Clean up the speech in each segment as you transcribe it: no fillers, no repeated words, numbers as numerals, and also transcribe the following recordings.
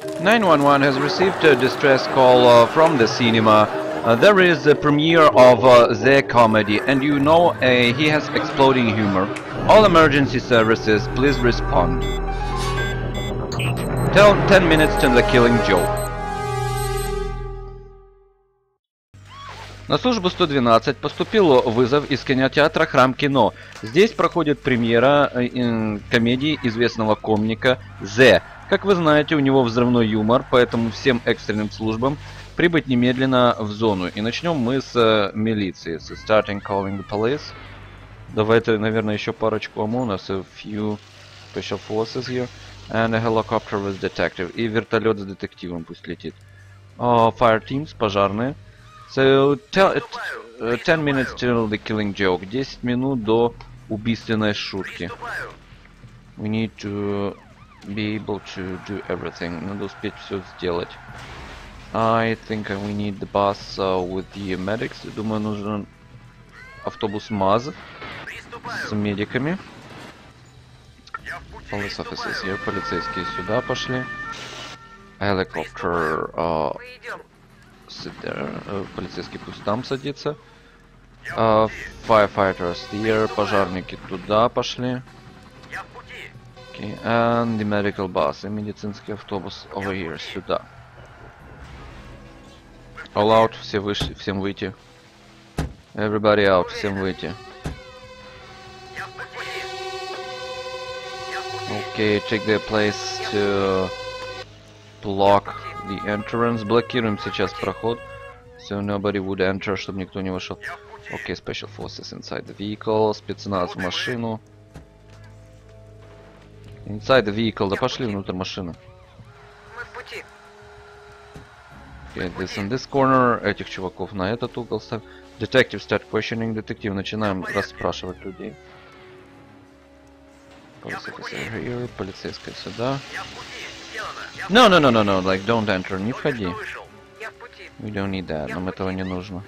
911 has received a distress call from the cinema. There is a premiere of the comedy, and you know he has exploding humor. All emergency services, please respond. 10 minutes to the Killing Joke. На службу 112 поступил вызов из кинотеатра «Храм кино». Здесь проходит премьера комедии известного комика The. Как вы знаете, у него взрывной юмор, поэтому всем экстренным службам прибыть немедленно в зону. И начнем мы с милиции. So starting calling the police. Давайте, наверное, еще парочку ОМОН. A few special forces here. And a helicopter with detective. И вертолет с детективом пусть летит. Fire teams, пожарные. So, 10 minutes till the killing joke. 10 минут до убийственной шутки. We need to be able to do everything. Надо успеть все сделать. I think we need the bus with the medics. Думаю, нужен автобус МАЗ с медиками. Police officers here. Полицейские сюда пошли. Helicopter sit there. Полицейский пусть там садится. Firefighters here. Пожарники туда пошли. Okay. And the medical bus. И медицинский автобус over here. Сюда. All out. Все вышли. Всем выйти. Everybody out. Всем выйти. Okay, take their place to block the entrance. Блокируем сейчас проход. So nobody would enter, чтобы никто не вышел. Okay, special forces inside the vehicle. Спецназ в машину. Inside the vehicle. Да пошли внутрь машины. Okay, this in this corner. Этих чуваков на этот угол ставь. Detective start questioning. Детектив, начинаем расспрашивать людей. Here, полицейская сюда. No, like don't enter, не входи. We don't need that, нам этого не нужно.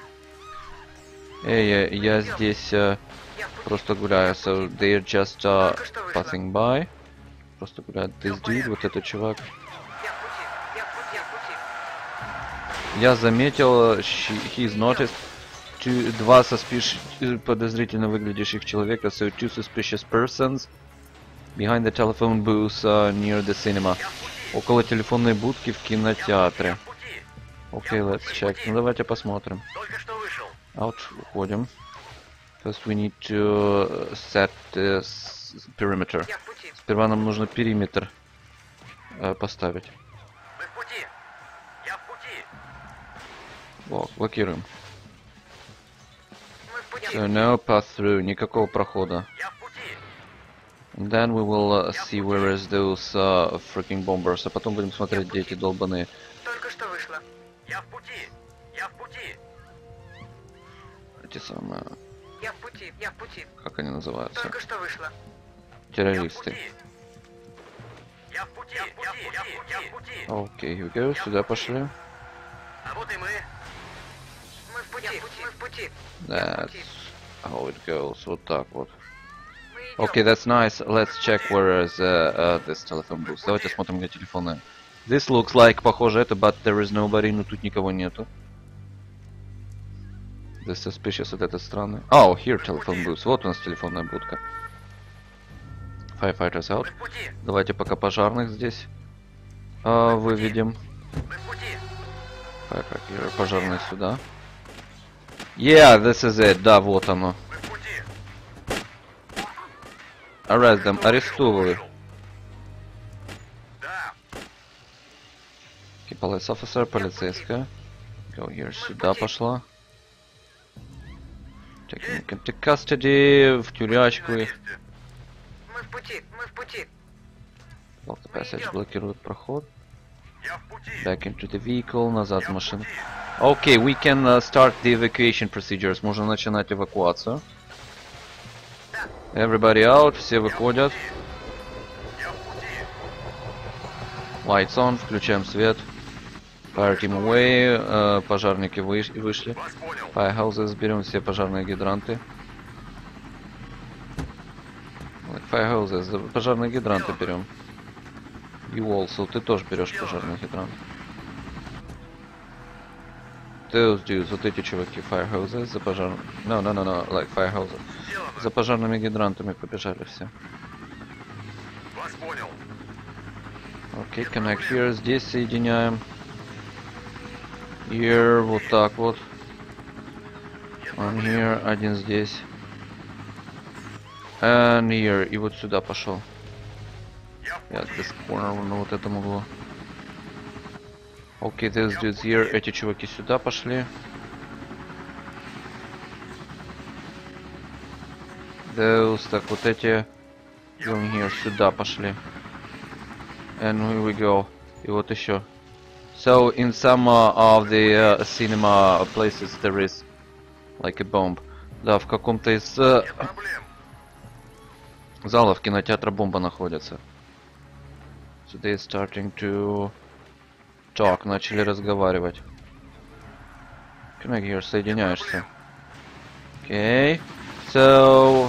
Эй, я здесь просто гуляю, so they're just passing by. Просто гуляют. This dude, вот этот чувак. Я заметил, he's noticed два подозрительно выглядящих человека, so two suspicious persons behind the telephone booth near the cinema. Около телефонной будки в кинотеатре. Okay, let's check. Ну давайте посмотрим. Out, уходим. First we need to set the perimeter. Сперва нам нужно периметр поставить. Блокируем. So no pass through, никакого прохода. And then we will see where is those freaking bombers. А потом будем смотреть, где эти долбаные. Только что вышло. Я в пути. Я в пути. Эти самые. Я в пути. Я в пути. Как они называются? Только что вышло. Террористы. Я в пути. Я в пути. Окей, here we go. Сюда пошли. А вот и мы. Мы в пути. Мы в пути. That's how it goes. Вот так вот. Okay, that's nice. Let's check where is this telephone booth. Давайте смотрим, где телефоны. This looks like, похоже это, but there is nobody. Но тут никого нету. This suspicious от этой стороны. Oh, here telephone booth. Вот у нас телефонная будка. Firefighters out. Давайте пока пожарных здесь выведем. Firefighter, пожарные сюда. Yeah, this is it. Да, вот оно. Arrest them. Арестовывай. Okay, police officer, полицейская. Go here. Сюда пошла. Taking into custody. В тюрячку их. Мы в пути. Мы в пути. Block the passage. Блокирует проход. Back into the vehicle. Назад в машину. Okay, we can start the evacuation procedures. Можно начинать эвакуацию. Everybody out, все выходят. Lights on, включаем свет. Fire team away, пожарники вышли. Firehouses, берем все пожарные гидранты. Firehouses, пожарные гидранты берем. И also, ты тоже берешь пожарный гидрант. Those dudes, вот эти чуваки, fire hoses, за пожарным. No, like fire hoses. Сделано. За пожарными гидрантами побежали все. Вас понял. Окей, connect here, здесь соединяем. Here, вот так вот. On here, один здесь. And here, и вот сюда пошел. Я в Я пути. this corner, на вот этом углу. Окей, these dudes here, эти чуваки сюда пошли. Those, так вот эти going here, сюда пошли. And here we go. И вот еще. So in some of the cinema places there is like a bomb. Да, в каком-то из Нет проблем. залов кинотеатра бомба находится. So they're starting to talk, начали разговаривать. Connect here, соединяешься. Okay. So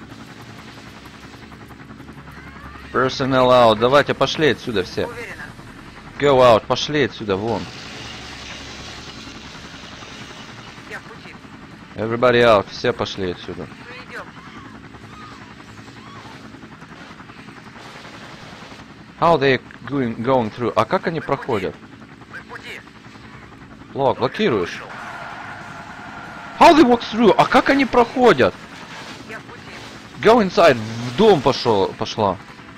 personnel out. Давайте пошли отсюда все. Уверена. Go out, пошли отсюда, вон. Я в пути. Everybody out, все пошли отсюда. Мы идем. How they going through? А как они проходят? Мы в пути. Блок, блокируешь. Вышел. How they walk through? А как они проходят? Я в пути. Go inside, в дом пошла.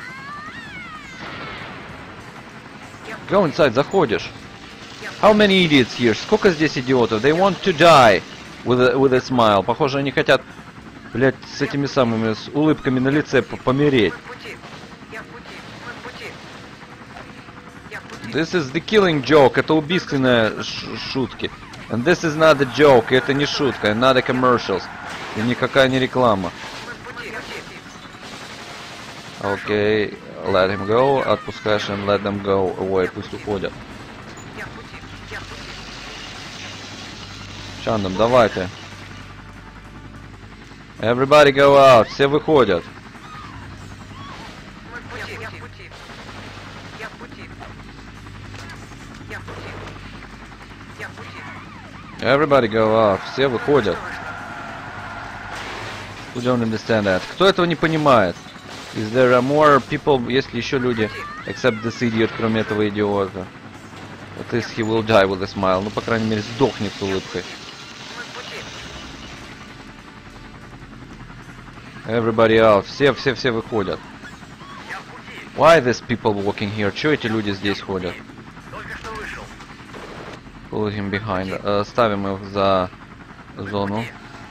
Go inside, заходишь. How many idiots here? Сколько здесь идиотов? They want to die with a smile. Похоже, они хотят, блядь, с этими самыми, с улыбками на лице помереть. Мы в пути. Я в пути. Мы в пути. Я в пути. This is the killing joke. Это убийственные шутки. And this is not a joke. Это не шутка. Not a commercials. И никакая не реклама. Мы в пути. Я в пути. Окей. Let him go. Отпускаешь and let them go away. Пусть уходят. Я в пути. Я в пути. Чандам, давайте. Everybody go out. Все выходят. Мы в пути. Я в пути. Я в пути. Я в пути. Я в пути. Everybody go out. Все выходят. Что вышло? Who don't understand that? Кто этого не понимает? Is there more people, есть ли еще люди, except this idiot, кроме этого идиота? At least he will die with a smile. Ну, по крайней мере, сдохнет с улыбкой. Мы в пути. Everybody out. Все выходят. Я в пути. Why these people walking here? Чё эти люди здесь ходят? Только что вышел. Pull him behind. Ставим их за зону.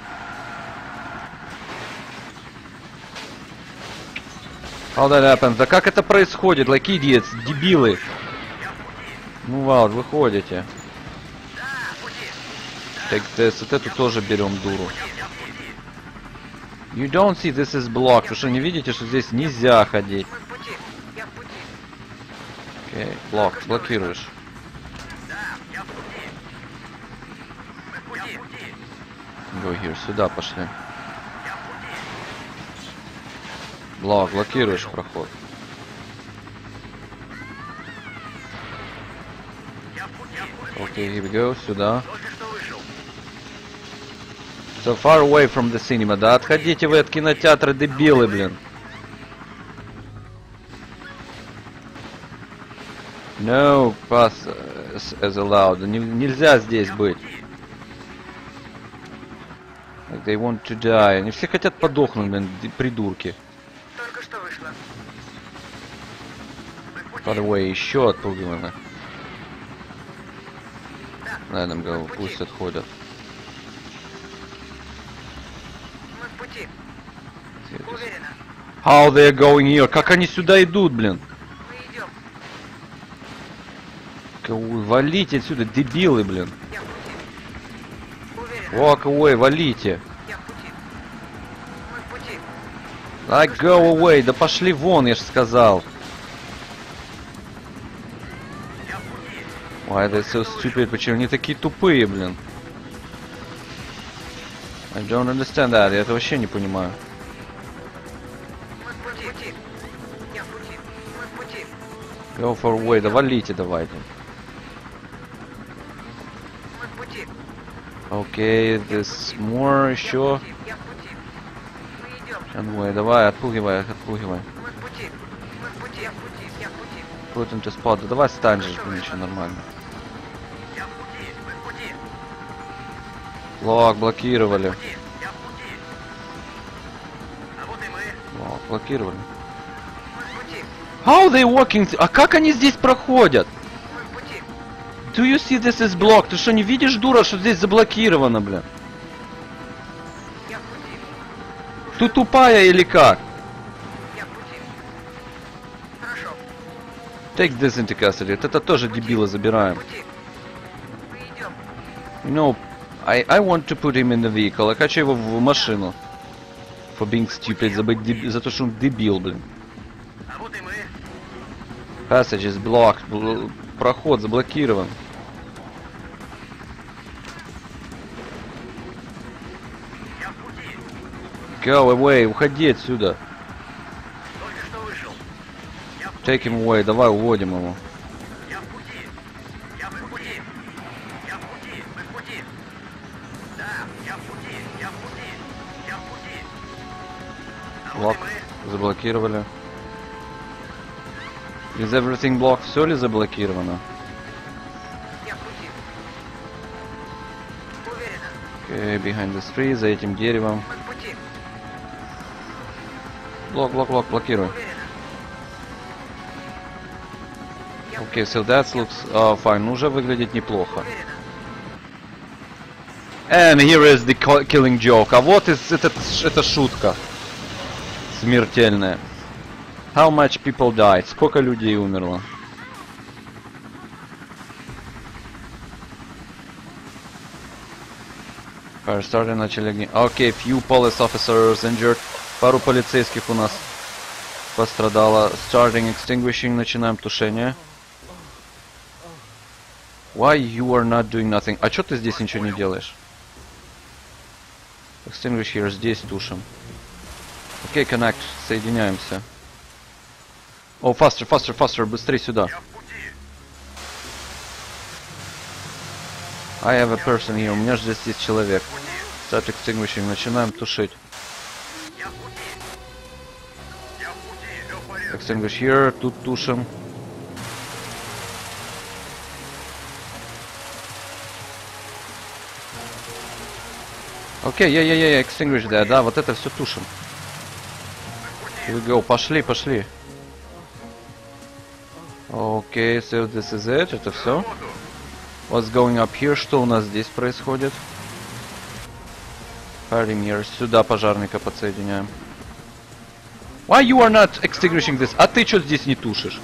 How that happens? Да как это происходит? Like idiots, дебилы. Я в пути. Ну, вот, выходите. Да, в пути. Так, вот эту тоже берем дуру. Я в пути. You don't see this is blocked. Вы что, не видите, что здесь нельзя ходить? Мы в пути. Я в пути. Окей, блок, блокируешь. Да, я в пути. Мы в пути. Я в пути. Go here, сюда пошли. Я в пути. Блок, блокируешь проход. Я в пути. Я в пути. Окей, here we go, сюда. Только что вышел. So far away from the cinema. Да отходите вы от кинотеатра, дебилы, блин. No pass as allowed. Нельзя здесь быть. Like they want to die. Они все хотят подохнуть, блин, придурки. Только что вышло. Мы в By пути. the way, еще отпугивано. Let them go, пусть отходят. Мы в пути. Уверена. How they're going here? Как они сюда идут, блин? Мы идем. Валите отсюда, дебилы, блин. Я в пути. Уверена. Walk away, валите. Я в пути. Мы в пути. Like go away, да пошли вон, я ж сказал. Я в пути. Why they so stupid? Почему они такие тупые, блин? I don't understand that. Я это вообще не понимаю. Мы в пути. Я в пути. Мы в пути. Go for way, да валите давайте. Мы в пути. Окей, this more еще. Я в пути. Мы идем. And way, давай, отпугивай, отпугивай. Мы в пути. Мы в пути. Я в пути. Я в пути. Put into spot, да давай стань же, блин, ничего нормально. Я в пути. Мы в пути. Лок, блокировали. Я в пути. А вот и мы. Лок, блокировали. Мы в пути. How they walking? А как они здесь проходят? Мы в пути. Do you see this is blocked? Ты что, не видишь, дура, что здесь заблокировано, бля? Я в пути. Ты тупая или как? Я в пути. Хорошо. Take this into custody. Вот это тоже дебила забираем. В пути. Мы идем. You know, I want to put him in the vehicle. Я хочу его в машину. For being stupid, за то, что он дебил, блин. А вот и мы. Passage is blocked. Проход заблокирован. Я в пути. Go away, уходи отсюда. Только что вышел. Я в пути. Take him away, давай уводим его. Я в пути. Я в пути. Я в пути. Мы в пути. Да, я в пути. Я в пути. Я в пути. А вот Лок, и мы. заблокировали. Is everything blocked? Все ли заблокировано? Я в пути. Уверенно. Okay, behind this tree, за этим деревом. Мы в пути. Блок, блок, блок, блокируй. Уверенно. Я в Okay, so that looks fine. Ну, уже выглядит неплохо. Уверенно. And here is the killing joke. А вот эта шутка. Смертельная. How much people died? Сколько людей умерло? Fire started, начали огни. Окей, few police officers injured. Пару полицейских у нас пострадало. Starting extinguishing, начинаем тушение. Why you are not doing nothing? А чё ты здесь ничего не делаешь? Extinguish here, здесь тушим. Окей, connect, соединяемся. О, faster, faster, faster, быстрее сюда. Я в пути. I have a person here, у меня же здесь есть человек. Start extinguishing, начинаем тушить. Я в пути. Я в пути. Все в порядке. Extinguish here, тут тушим. Окей, я, extinguish that, да, вот это все тушим. Here we go, пошли, пошли. Окей, so this is it, это все. What's going up here, что у нас здесь происходит? Fire mirrors, сюда пожарника подсоединяем. Why you are not extinguishing this? А ты что здесь не тушишь?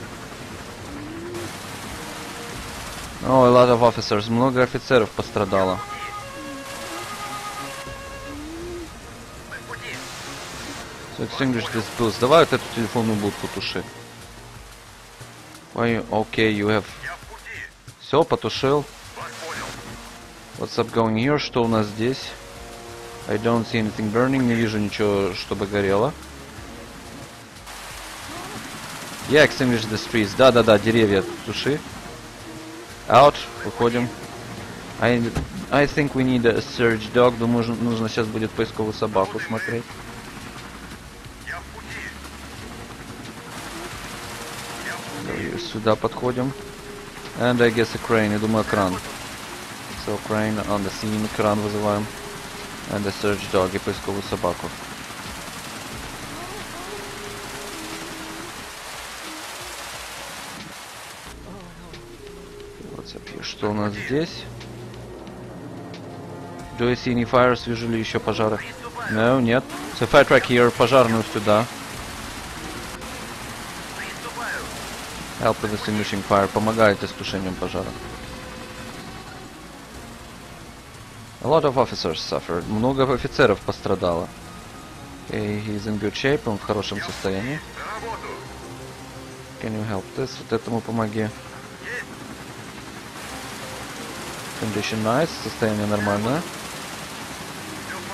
Oh, a lot of officers, много офицеров пострадало. Мы в пути. So extinguish this boost. Давай вот эту телефонную будку туши. Why, okay, you have... Я в пути. Все, потушил. Вас понял. What's up going here? Что у нас здесь? I don't see anything burning. Не вижу ничего, чтобы горело. Yeah, extinguish the trees. Да, деревья туши. Out. Выходим. I think we need a search dog. Думаю, нужно сейчас будет поисковую собаку смотреть. Я в пути. Давай сюда подходим. And I guess a crane. Я думаю, кран. So crane on the scene. Кран вызываем. And a search dog. И поисковую собаку. What's up here? Что у нас здесь? Do I see any fires? Вижу ли еще пожары? Приступаю. No, нет. So fire truck here. Пожарную сюда. Приступаю. Help with extinguishing fire. Помогайте с тушением пожара. A lot of officers suffered. Много офицеров пострадало. Okay, he's in good shape. Он в хорошем состоянии. За работу. Can you help this? Вот этому помоги. Есть. Condition nice. Состояние нормальное. Все в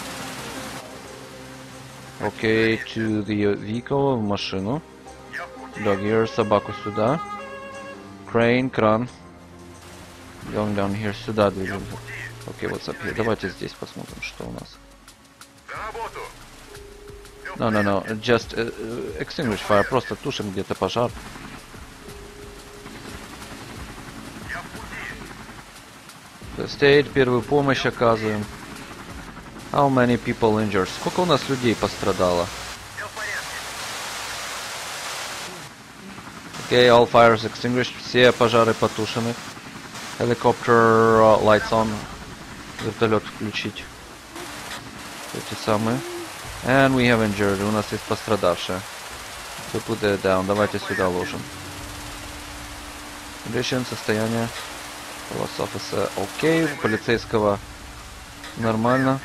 порядке. Okay, to the vehicle. В машину. Я в пути. Dog here, собаку сюда. Crane, кран. Going down here, сюда движемся. Окей, what's up here? Давайте здесь посмотрим, что у нас. За работу! No, just extinguish fire, просто тушим где-то пожар. Я в пути! First aid, первую помощь оказываем. How many people injured? Сколько у нас людей пострадало? Все в порядке! Okay, all fires extinguished, все пожары потушены. Helicopter lights on. Вертолет включить. Эти самые. And we have injured. У нас есть пострадавшие. So put that down. Давайте сюда ложим. Condition, состояние. Police officer. Окей. У полицейского нормально.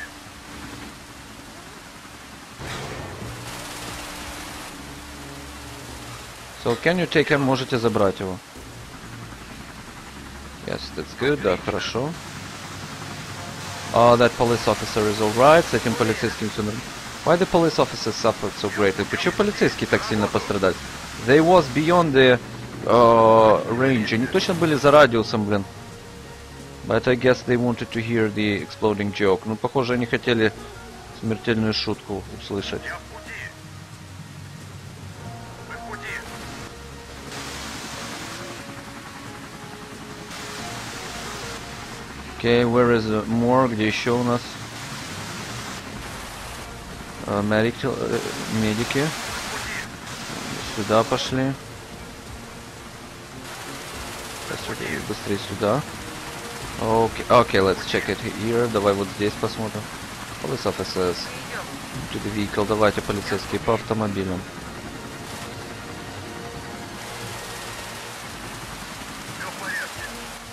So can you take him? Можете забрать его. Yes, that's good. Да, хорошо. That police officer is alright. С этим полицейским все нормально. Why the police officers suffered so greatly? Почему полицейские так сильно пострадали? They was beyond the range. Они точно были за радиусом, блин. But I guess they wanted to hear the exploding joke. Ну, похоже, они хотели смертельную шутку услышать. Я в пути! Мы в пути! Okay, where is the more? Где еще у нас? Медики. Сюда пошли. Быстрее сюда. Okay, let's check it here. Давай вот здесь посмотрим. Police officers to the vehicle. Давайте полицейские по автомобилям. Все в порядке!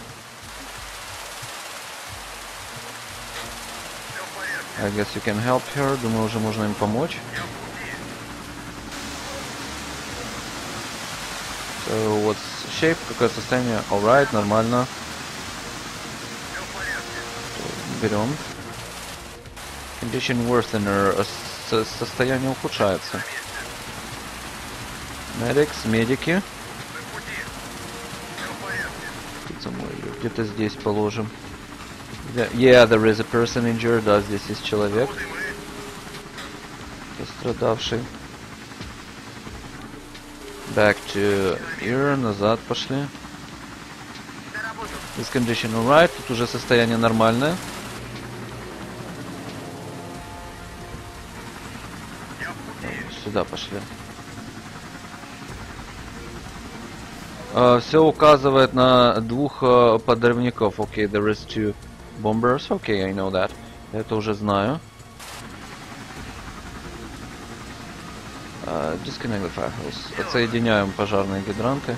Все в порядке! I guess you can help her. Думаю, уже можно им помочь. Я в пути! So, what's shape? Какое состояние? Alright, нормально. Все в порядке! Берем. Condition worsener. Состояние ухудшается. Medics, медики. Мы в пути! Все в порядке! Тут самой её где-то здесь положим. Yeah, there is a person injured. Да, здесь есть человек Вот и мы! пострадавший. Back to here, назад пошли. На работу! This condition alright. Тут уже состояние нормальное. Я в пути! Сюда пошли. Все указывает на двух подрывников. Okay, there is two bombers. Okay, I know that. Это уже знаю. Disconnect the fire hose. Отсоединяем пожарные гидранты.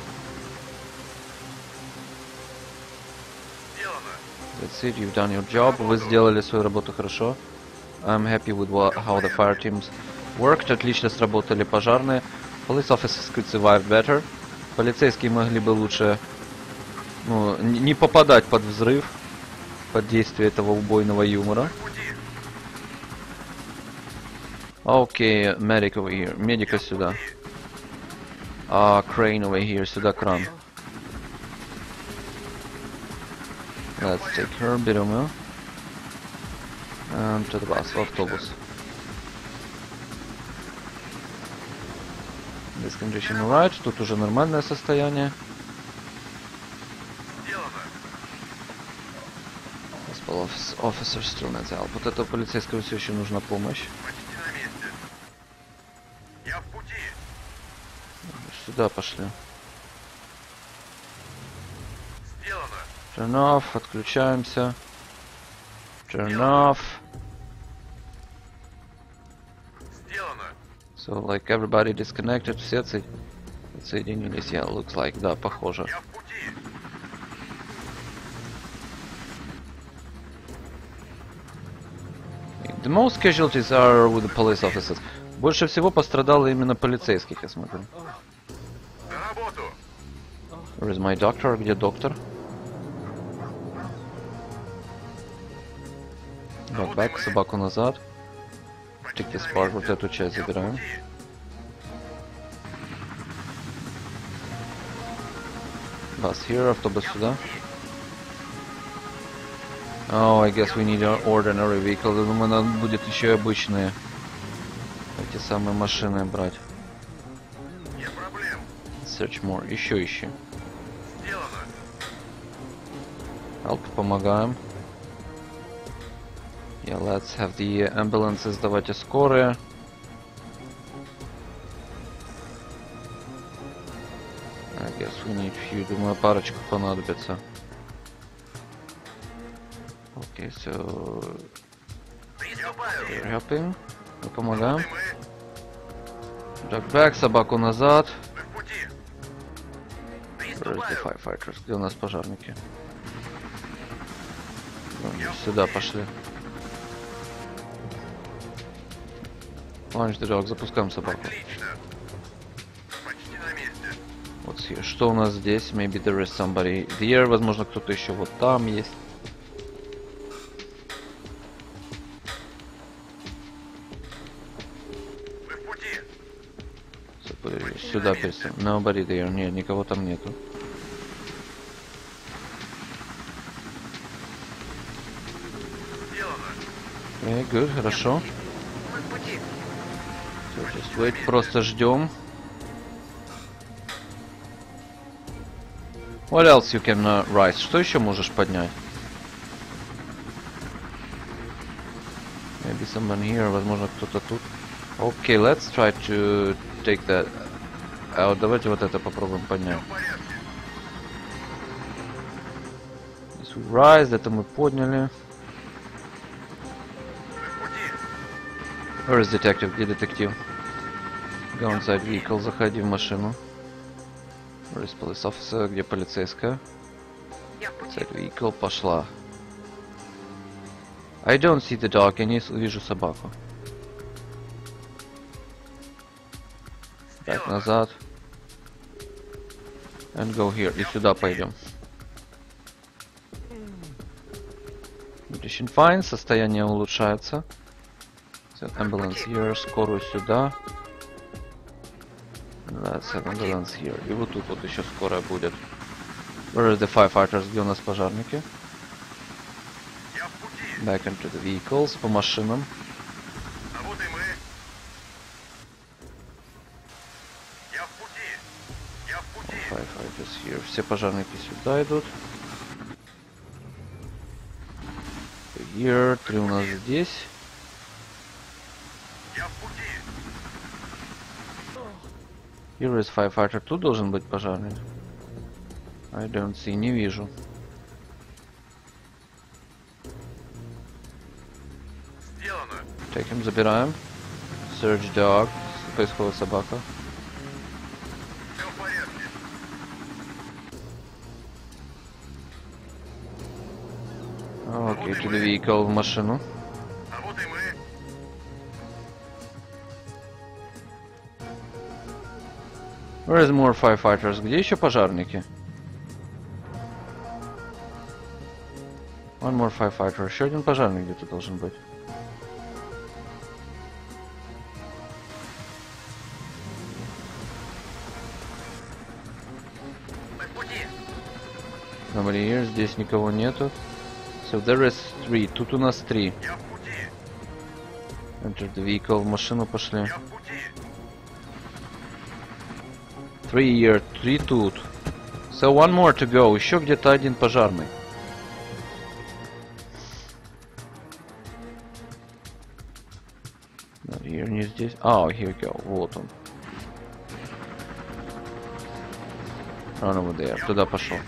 Сделано! That's it, you've done your job. Вы сделали свою работу хорошо. I'm happy with how the fire teams worked. Отлично сработали пожарные. Police officers could survive better. Полицейские могли бы лучше, ну, не попадать под взрыв, под действие этого убойного юмора. В пути! Окей, medic over here. Медика сюда. Crane over here. Сюда кран. Let's take her. Берем ее. And to the bus. В автобус. This condition alright. Тут уже нормальное состояние. Сделано! Officer still needs help. Вот этого полицейского все еще нужна помощь. Почти на месте! Я в пути! Сюда пошли. Сделано! Turn off. Отключаемся. Turn off. Сделано! So, like, everybody disconnected. Все соединились. Yeah, looks like. Да, похоже. Я в пути! The most casualties are with the police officers. Больше всего пострадало именно полицейских, я смотрю. На работу! Where is my doctor? Где доктор? Back, собаку назад. Take this part, вот эту часть забираем. Bus here, автобус сюда. Oh, I guess we need an ordinary vehicle. Я думаю, надо будет еще и обычные эти самые машины брать. Нет проблем. Search more. Еще ищи. Сделано. Help, помогаем. Yeah, let's have the ambulances. Давайте скорые. I guess we need few. Думаю, парочку понадобится. Okay, so Приступаю. we're helping. Мы помогаем. Мы Duck back, собаку назад. в пути. Where's the Приступаю. firefighters? Где у нас пожарники? Сюда пошли. Launch the dog, запускаем собаку. Отлично. Почти на месте. Вот here. Что у нас здесь? Maybe there is somebody there. Возможно, кто-то еще вот там есть. Мы в пути. Сюда перейдем. Nobody there. Нет, никого там нету. Сделано. Okay, good, хорошо. Мы в пути. So just wait, просто ждем. What else you can rise? Что еще можешь поднять? Maybe someone here, возможно кто-то тут. Okay, let's try to take that out. Давайте вот это попробуем поднять. В порядке. This we rise, это мы подняли. Мы в пути. Where is detective? Где детектив? Go inside vehicle, заходи в машину. Where is police officer? Где полицейская? Я в пути. Inside vehicle, пошла. I don't see the dog, я не вижу собаку. Так, назад. And go here. И сюда пойдем. Condition fine, состояние улучшается. So, ambulance here, скорую сюда. Let's have ambulance here. И вот тут вот еще скорая будет. Where are the firefighters? Где у нас пожарники? Я в пути. Back into the vehicles, по машинам. А вот и мы. Я в пути. Я в пути. Firefighters here. Все пожарники сюда идут. Here, 3 у нас здесь. Я в пути. Here is firefighter. Тут должен быть пожарный. I don't see, не вижу. Сделано. Take him, забираем. Search dog. Поисковая собака. Все в порядке. Окей, to the vehicle, в машину. А вот и мы. Where is more firefighters? Где еще пожарники? One more firefighter. Еще один пожарный где-то должен быть. Мы в пути. Nobody here. Здесь никого нету. So there is 3. Тут у нас 3. Я в пути. Enter the vehicle. В машину пошли. Я в пути. 3 here. 3 тут. So one more to go. Еще где-то один пожарный. Not here, не здесь. Oh, here we go. Вот он. Run over there. Туда пошел.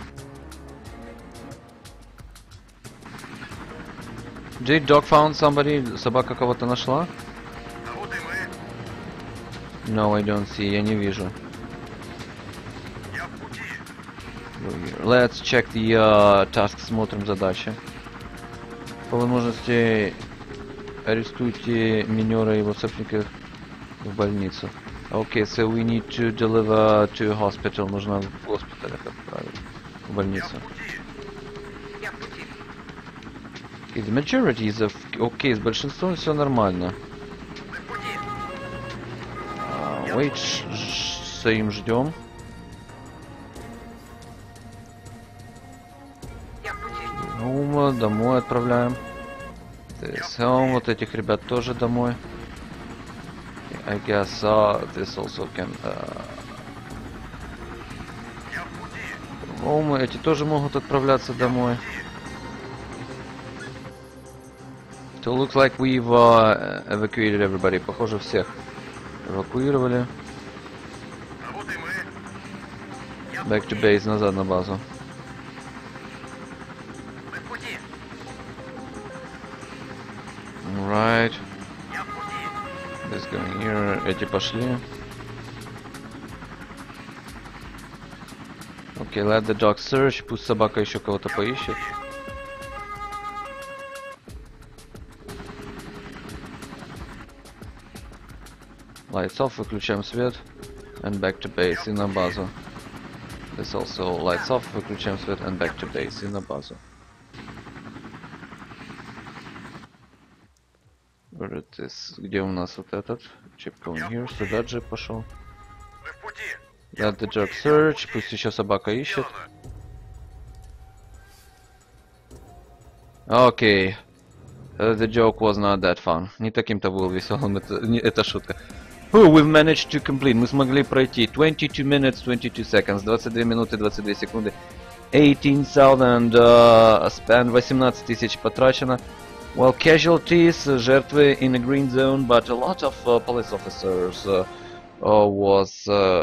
Did dog found somebody? Собака кого-то нашла? А вот и мы. No, I don't see. Я не вижу. Я в пути. Go here. Let's check the task. Смотрим задачи. По возможности арестуйте минера и его собственников в больницу. Okay, so we need to deliver to hospital. Нужно в госпиталь отправить. В Я больницу. в пути. Я в пути. Okay, the majority is of... Окей, с большинством все нормально. Мы в пути. Wait, стоим, ждем. домой отправляем. This home, вот этих ребят тоже домой. I guess this also can... Home, эти тоже могут отправляться домой. So looks like we've evacuated everybody. Похоже, всех эвакуировали. Back to base, назад на базу. Right. This going here. Эти пошли. Okay, let the dog search. Пусть собака еще кого-то поищет. Lights off, выключаем свет. And back to base, и на базу. This also lights off, выключаем свет. And back to base, и на базу. Where it is? Где у нас вот этот? Chip going here, сюда джип пошел. Let the dog search, пусть еще собака ищет. Окей. The joke was not that fun. Не таким-то был веселым, это шутка. Oh, we've managed to complete. Мы смогли пройти 22 minutes, 22 seconds. 22 минуты, 22 секунды. 18,000 spent, 18 тысяч потрачено. Well, casualties, жертвы in a green zone, but a lot of police officers was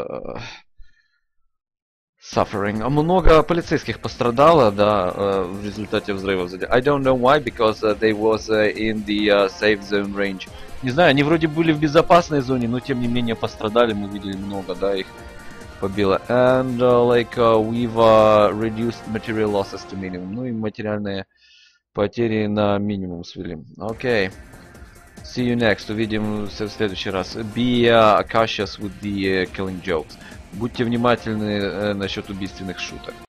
suffering. Много полицейских пострадало, да, в результате взрывов. I don't know why, because they was in the safe zone range. Не знаю, они вроде были в безопасной зоне, но тем не менее пострадали, мы видели много, да, их побило. And we've reduced material losses to minimum. Ну и материальные потери на минимум свели. Окей. See you next. Увидимся в следующий раз. Be cautious with the killing jokes. Будьте внимательны насчет убийственных шуток.